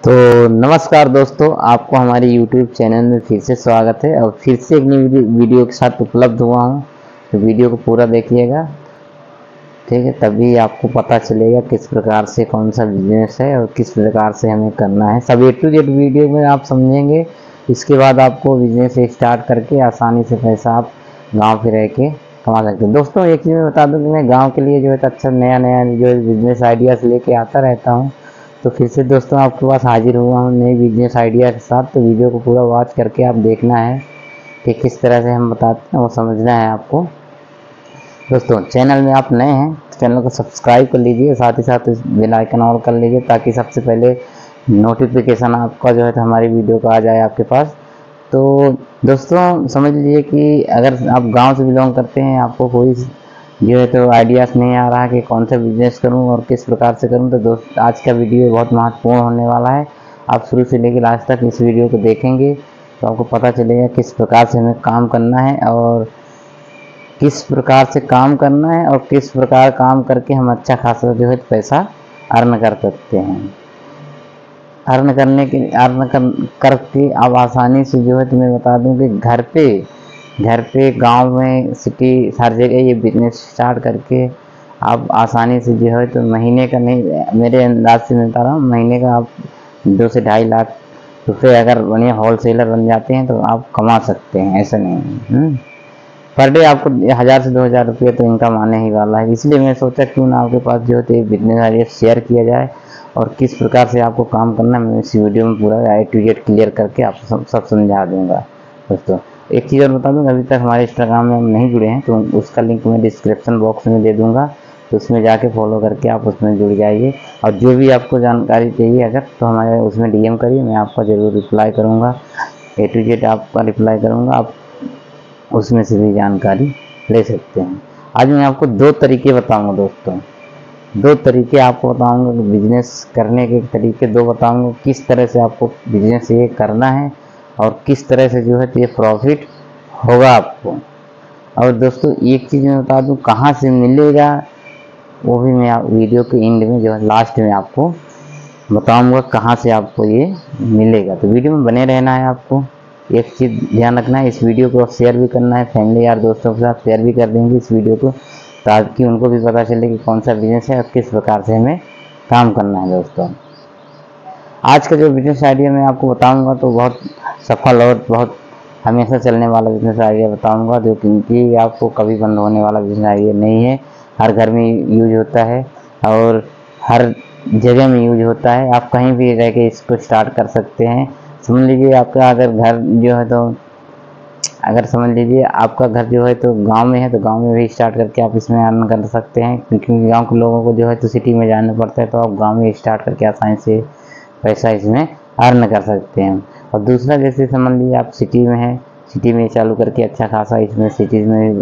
तो नमस्कार दोस्तों, आपको हमारे YouTube चैनल में फिर से स्वागत है और फिर से एक नई वीडियो के साथ उपलब्ध हुआ हूँ। तो वीडियो को पूरा देखिएगा, ठीक है, तभी आपको पता चलेगा किस प्रकार से कौन सा बिजनेस है और किस प्रकार से हमें करना है। सब A to Z वीडियो में आप समझेंगे। इसके बाद आपको बिजनेस स्टार्ट करके आसानी से पैसा आप गाँव पे रह के कमा सकते हैं। दोस्तों एक चीज़ मैं बता दूँ कि मैं गाँव के लिए जो है अच्छा नया जो बिजनेस आइडियाज़ लेके आता रहता हूँ। तो फिर से दोस्तों आपके पास हाजिर हुआ हूँ नई बिजनेस आइडिया के साथ। तो वीडियो को पूरा वॉच करके आप देखना है कि किस तरह से हम बताते हैं, वो समझना है आपको। दोस्तों चैनल में आप नए हैं तो चैनल को सब्सक्राइब कर लीजिए, साथ ही साथ बेल आइकन ऑन कर लीजिए ताकि सबसे पहले नोटिफिकेशन आपका जो है तो हमारी वीडियो का आ जाए आपके पास। तो दोस्तों समझ लीजिए कि अगर आप गाँव से बिलोंग करते हैं, आपको कोई जो है तो आइडियाज़ नहीं आ रहा कि कौन सा बिजनेस करूं और किस प्रकार से करूं, तो दोस्त आज का वीडियो बहुत महत्वपूर्ण होने वाला है। आप शुरू से लेकर लास्ट तक इस वीडियो को देखेंगे तो आपको पता चलेगा किस प्रकार से हमें काम करना है और किस प्रकार से काम करना है और किस प्रकार काम करके हम अच्छा खासा जो है पैसा अर्न कर सकते हैं। करके आप आसानी से जो है तो मैं बता दूं कि घर पे गांव में सिटी हर जगह ये बिजनेस स्टार्ट करके आप आसानी से जो है तो महीने का नहीं, मेरे अंदाज से मैं बता रहा हूँ, महीने का आप 2 से 2.5 लाख रुपए अगर बढ़िया होलसेलर बन जाते हैं तो आप कमा सकते हैं। ऐसा नहीं पर डे आपको 1000 से 2000 रुपये तो इनकम आने ही वाला है। इसलिए मैं सोचा क्यों ना आपके पास जो है बिजनेस आइडिया शेयर किया जाए और किस प्रकार से आपको काम करना है मैं इस वीडियो में पूरा A to Z क्लियर करके आपको सब समझा दूंगा। दोस्तों एक चीज़ और बता दूं, अभी तक हमारे इंस्टाग्राम में हम नहीं जुड़े हैं तो उसका लिंक मैं डिस्क्रिप्शन बॉक्स में दे दूंगा, तो उसमें जाके फॉलो करके आप उसमें जुड़ जाइए। और जो भी आपको जानकारी चाहिए अगर तो हमारे उसमें DM करिए, मैं आपका ज़रूर रिप्लाई करूँगा। A to Z आपका रिप्लाई करूँगा, आप उसमें से भी जानकारी ले सकते हैं। आज मैं आपको 2 तरीके बताऊँगा दोस्तों, 2 तरीके आपको बताऊँगा बिजनेस करने के तरीके 2 बताऊँगा, किस तरह से आपको बिजनेस ये करना है और किस तरह से जो है तो ये प्रॉफिट होगा आपको। और दोस्तों एक चीज़ मैं बता दूं, कहाँ से मिलेगा वो भी मैं वीडियो के एंड में जो है लास्ट में आपको बताऊंगा कहाँ से आपको ये मिलेगा। तो वीडियो में बने रहना है। आपको एक चीज़ ध्यान रखना है, इस वीडियो को शेयर भी करना है, फैमिली यार दोस्तों के साथ शेयर भी कर देंगे इस वीडियो को ताकि उनको भी पता चले कि कौन सा बिजनेस है और किस प्रकार से हमें काम करना है। दोस्तों आज का जो बिजनेस आइडिया मैं आपको बताऊंगा तो बहुत सफल और बहुत हमेशा चलने वाला बिजनेस आइडिया बताऊंगा, जो कि आपको कभी बंद होने वाला बिजनेस आइडिया नहीं है। हर घर में यूज होता है और हर जगह में यूज होता है। आप कहीं भी रह के इसको स्टार्ट कर सकते हैं। समझ लीजिए आपका अगर घर जो है तो अगर समझ लीजिए आपका घर जो है तो गांव में है तो गांव में भी स्टार्ट करके आप इसमें अर्न कर सकते हैं, क्योंकि गांव के लोगों को जो है तो सिटी में जाना पड़ता है, तो आप गांव में स्टार्ट करके आसानी से पैसा इसमें अर्न कर सकते हैं। और दूसरा जैसे समझ लीजिए आप सिटी में हैं, सिटी में चालू करके अच्छा खासा इसमें सिटीज़ में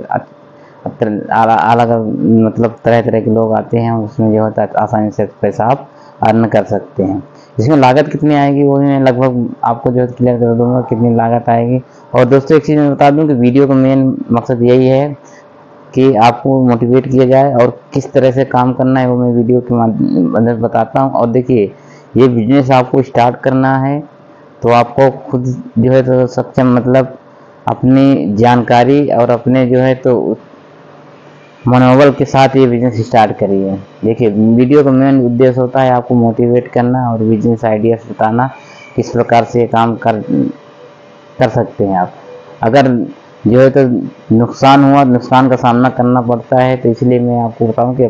अलग मतलब तरह तरह के लोग आते हैं, उसमें जो होता है आसानी से पैसा आप अर्न कर सकते हैं। इसमें लागत कितनी आएगी वो मैं लगभग आपको जो है क्लियर कर दूंगा कितनी लागत आएगी। और दोस्तों एक चीज़ मैं बता दूं कि वीडियो का मेन मकसद यही है कि आपको मोटिवेट किया जाए और किस तरह से काम करना है वो मैं वीडियो के अंदर बताता हूँ। और देखिए ये बिजनेस आपको स्टार्ट करना है तो आपको खुद जो है तो सक्षम मतलब अपनी जानकारी और अपने जो है तो मनोबल के साथ ये बिजनेस स्टार्ट करिए। देखिए वीडियो का मेन उद्देश्य होता है आपको मोटिवेट करना और बिजनेस आइडियाज बताना किस प्रकार से ये काम कर सकते हैं आप। अगर जो है तो नुकसान हुआ, नुकसान का सामना करना पड़ता है, तो इसलिए मैं आपको बताऊं कि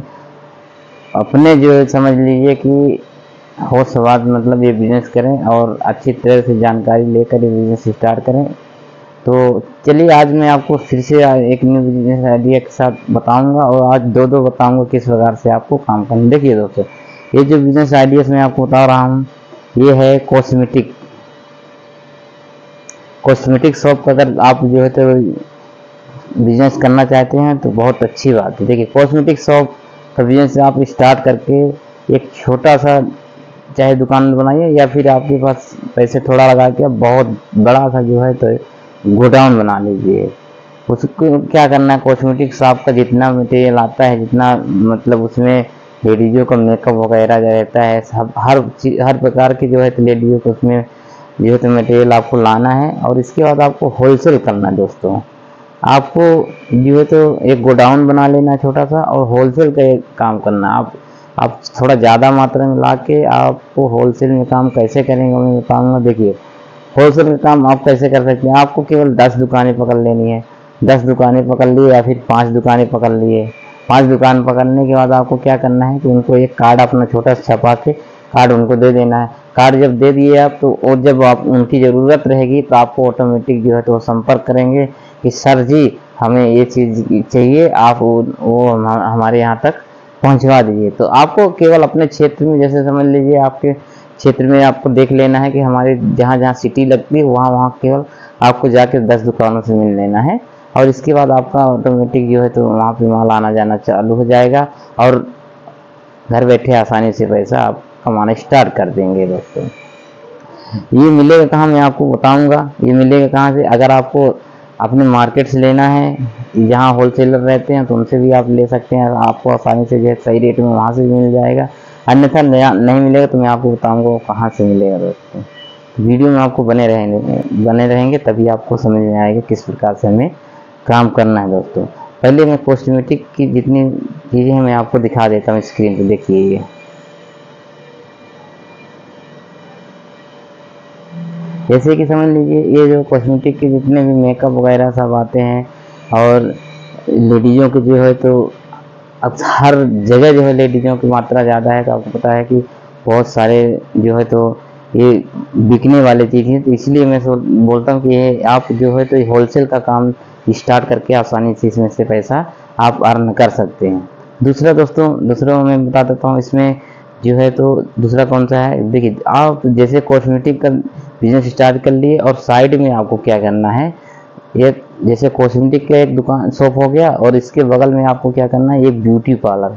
अपने जो है समझ लीजिए कि होश सवार मतलब ये बिजनेस करें और अच्छी तरह से जानकारी लेकर ये बिजनेस स्टार्ट करें। तो चलिए आज मैं आपको फिर से एक न्यू बिजनेस आइडिया के साथ बताऊंगा और आज 2 बताऊंगा किस प्रकार से आपको काम करना। देखिए दोस्तों ये जो बिजनेस आइडियाज मैं आपको बता रहा हूँ ये है कॉस्मेटिक शॉप का। अगर आप जो है तो बिजनेस करना चाहते हैं तो बहुत अच्छी बात है। देखिए कॉस्मेटिक शॉप का बिजनेस आप स्टार्ट करके एक छोटा सा चाहे दुकान बनाइए या फिर आपके पास पैसे थोड़ा लगा के बहुत बड़ा सा जो है तो गोडाउन बना लीजिए। उसको क्या करना है, कॉस्मेटिक शॉप का जितना मटेरियल आता है, जितना मतलब उसमें लेडीज़ों का मेकअप वगैरह जो रहता है, सब हर प्रकार की जो है तो लेडीज़ों को उसमें जो है तो मटेरियल आपको लाना है। और इसके बाद आपको होलसेल करना है दोस्तों। आपको जो है तो एक गोडाउन बना लेना है छोटा सा, और होलसेल का एक काम करना। आप थोड़ा ज़्यादा मात्रा में ला के आपको होलसेल में काम कैसे करेंगे मैं बताऊँगा। देखिए, होलसेल का काम आप कैसे कर सकते हैं। आपको केवल 10 दुकानें पकड़ लेनी है। 10 दुकानें पकड़ लिए या फिर 5 दुकानें पकड़ लिए। 5 दुकान पकड़ने के बाद आपको क्या करना है कि उनको एक कार्ड अपना छोटा सा छपा के कार्ड उनको दे देना है। कार्ड जब दे दिए आप तो, और जब आप उनकी ज़रूरत रहेगी तो आपको ऑटोमेटिक जो है तो संपर्क करेंगे कि सर जी हमें ये चीज़ चाहिए, आप वो हमारे यहाँ तक पहुँचवा दीजिए। तो आपको केवल अपने क्षेत्र में, जैसे समझ लीजिए आपके क्षेत्र में आपको देख लेना है कि हमारे जहाँ जहाँ सिटी लगती है वहाँ केवल आपको जाके 10 दुकानों से मिल लेना है। और इसके बाद आपका ऑटोमेटिक जो है तो वहाँ पे माल आना जाना चालू हो जाएगा, और घर बैठे आसानी से पैसा आप कमाना स्टार्ट कर देंगे दोस्तों। ये मिलेगा कहाँ, मैं आपको बताऊंगा। ये मिलेगा कहाँ से, अगर आपको अपने मार्केट से लेना है, जहाँ होलसेलर रहते हैं तो उनसे भी आप ले सकते हैं। आपको आसानी से जो है सही रेट में वहाँ से भी मिल जाएगा। अन्यथा नहीं मिलेगा तो मैं आपको बताऊंगा कहाँ से मिलेगा दोस्तों। वीडियो में आपको बने रहेंगे तभी आपको समझ में आएगा किस प्रकार से हमें काम करना है दोस्तों। पहले मैं कॉस्मेटिक की जितनी चीज़ें हैं मैं आपको दिखा देता हूँ स्क्रीन पे। देखिए, ये जैसे कि समझ लीजिए ये जो कॉस्मेटिक के जितने भी मेकअप वगैरह सब आते हैं, और लेडीज़ों के जो है तो अब हर जगह जो है लेडीज़ों की मात्रा ज़्यादा है। तो आपको पता है कि बहुत सारे जो है तो ये बिकने वाली चीज़ें, तो इसलिए मैं बोलता हूँ कि ये आप जो है तो होलसेल का काम स्टार्ट करके आसानी से इसमें से पैसा आप अर्न कर सकते हैं। दूसरा दोस्तों, दूसरा मैं बता देता हूँ इसमें जो है तो दूसरा कौन सा है। देखिए, आप जैसे कॉस्मेटिक का बिजनेस स्टार्ट कर लिए, और साइड में आपको क्या करना है, ये जैसे कॉस्मेटिक का एक दुकान शॉप हो गया, और इसके बगल में आपको क्या करना है, एक ब्यूटी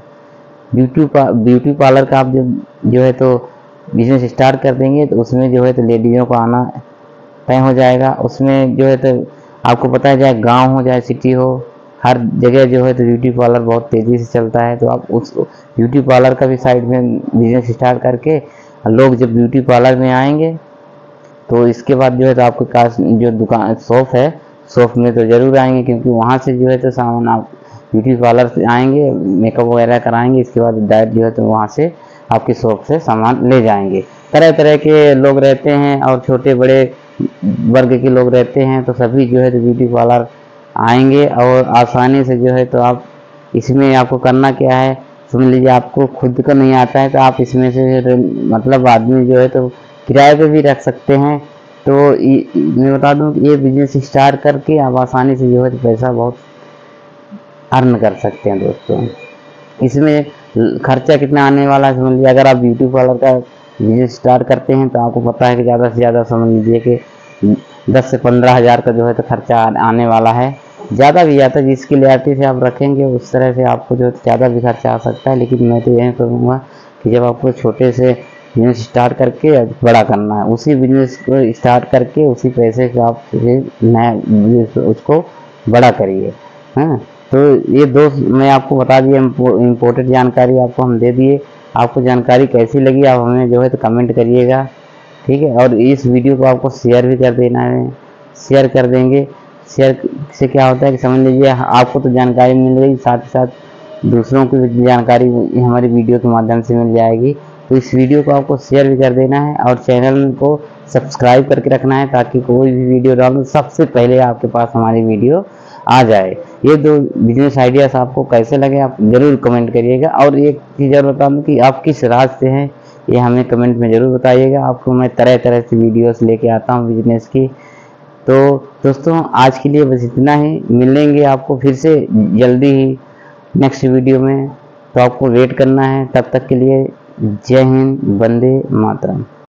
पार्लर का आप जो है तो बिजनेस स्टार्ट कर देंगे तो उसमें जो है तो लेडीज़ों को आना तय हो जाएगा। उसमें जो है तो आपको पता है, चाहे गांव हो चाहे सिटी हो, हर जगह जो है तो ब्यूटी पार्लर बहुत तेज़ी से चलता है। तो आप उस ब्यूटी पार्लर का भी साइड में बिजनेस स्टार्ट करके, लोग जब ब्यूटी पार्लर में आएंगे तो इसके बाद जो है तो आपके पास जो दुकान शॉप है, शॉप में तो ज़रूर आएंगे, क्योंकि वहाँ से जो है तो सामान आप ब्यूटी पार्लर से आएंगे, मेकअप वगैरह कराएंगे, इसके बाद डायरेक्ट जो है तो वहाँ से आपकी शॉप से सामान ले जाएंगे। तरह तरह के लोग रहते हैं और छोटे बड़े वर्ग के लोग रहते हैं, तो सभी जो है तो ब्यूटी पार्लर आएंगे, और आसानी से जो है तो आप इसमें आपको करना क्या है, समझ लीजिए आपको खुद का नहीं आता है तो आप इसमें से मतलब आदमी जो है तो किराए पे भी रख सकते हैं। तो मैं बता दूं कि ये बिजनेस स्टार्ट करके आप आसानी से जो है तो पैसा बहुत अर्न कर सकते हैं दोस्तों। इसमें खर्चा कितना आने वाला है समझ लीजिए। अगर आप ब्यूटी पार्लर का बिजनेस स्टार्ट करते हैं तो आपको पता है कि ज़्यादा से ज़्यादा समझ लीजिए कि 10 से 15 हज़ार का जो है तो खर्चा आने वाला है। ज़्यादा भी आता है, जिस क्लियरिटी से आप रखेंगे उस तरह से आपको जो ज़्यादा भी खर्चा आ सकता है। लेकिन मैं तो यही करूँगा कि जब आपको छोटे से बिजनेस स्टार्ट करके बड़ा करना है, उसी बिजनेस को स्टार्ट करके उसी पैसे से आप नया बिजनेस उसको बड़ा करिए। हाँ, तो ये दो मैं आपको बता दिया, इम्पोर्टेंट जानकारी आपको हम दे दिए। आपको जानकारी कैसी लगी आप हमें जो है तो कमेंट करिएगा, ठीक है। और इस वीडियो को आपको शेयर भी कर देना है, शेयर कर देंगे। शेयर से क्या होता है कि समझ लीजिए आपको तो जानकारी मिल गई, साथ ही साथ दूसरों की भी जानकारी हमारी वीडियो के माध्यम से मिल जाएगी। तो इस वीडियो को आपको शेयर भी कर देना है, और चैनल को सब्सक्राइब करके रखना है, ताकि कोई भी वीडियो डालूं सबसे पहले आपके पास हमारी वीडियो आ जाए। ये दो बिजनेस आइडियाज़ आपको कैसे लगे आप ज़रूर कमेंट करिएगा। और एक चीज़ और बता दूँ कि आप किस राज से हैं ये हमें कमेंट में ज़रूर बताइएगा। आपको मैं तरह तरह से वीडियोस लेके आता हूँ बिजनेस की। तो दोस्तों आज के लिए बस इतना ही, मिलेंगे आपको फिर से जल्दी ही नेक्स्ट वीडियो में। तो आपको वेट करना है, तब तक के लिए जय हिंद, वंदे मातरम।